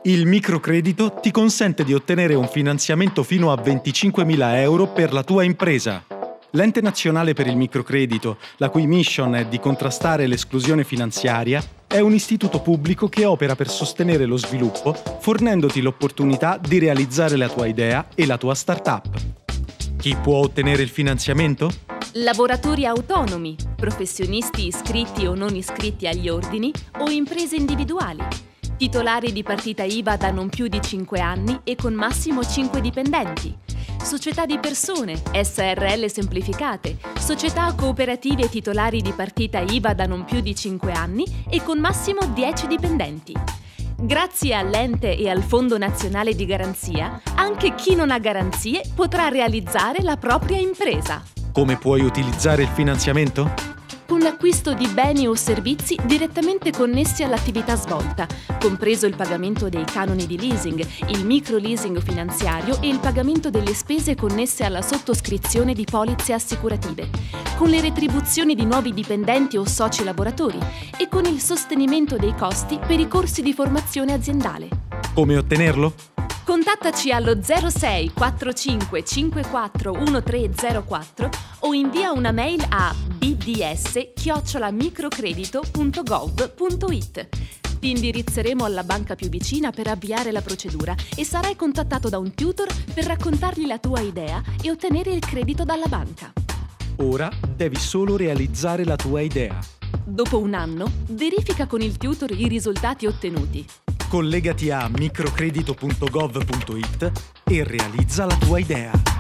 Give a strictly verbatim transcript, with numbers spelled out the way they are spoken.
Il microcredito ti consente di ottenere un finanziamento fino a venticinquemila euro per la tua impresa. L'Ente Nazionale per il Microcredito, la cui mission è di contrastare l'esclusione finanziaria, è un istituto pubblico che opera per sostenere lo sviluppo, fornendoti l'opportunità di realizzare la tua idea e la tua startup. Chi può ottenere il finanziamento? Lavoratori autonomi, professionisti iscritti o non iscritti agli ordini o imprese individuali. Titolari di partita I V A da non più di cinque anni e con massimo cinque dipendenti. Società di persone, S R L semplificate, società cooperative titolari di partita I V A da non più di cinque anni e con massimo dieci dipendenti. Grazie all'ente e al Fondo Nazionale di Garanzia, anche chi non ha garanzie potrà realizzare la propria impresa. Come puoi utilizzare il finanziamento? Con l'acquisto di beni o servizi direttamente connessi all'attività svolta, compreso il pagamento dei canoni di leasing, il microleasing finanziario e il pagamento delle spese connesse alla sottoscrizione di polizze assicurative, con le retribuzioni di nuovi dipendenti o soci lavoratori e con il sostenimento dei costi per i corsi di formazione aziendale. Come ottenerlo? Contattaci allo zero sei quattrocento cinquantaquattro diciottocentoquarantaquattro o invia una mail a b d s chiocciola microcredito punto gov punto it. Ti indirizzeremo alla banca più vicina per avviare la procedura e sarai contattato da un tutor per raccontargli la tua idea e ottenere il credito dalla banca. Ora devi solo realizzare la tua idea. Dopo un anno, verifica con il tutor i risultati ottenuti. Collegati a microcredito punto gov punto it e realizza la tua idea.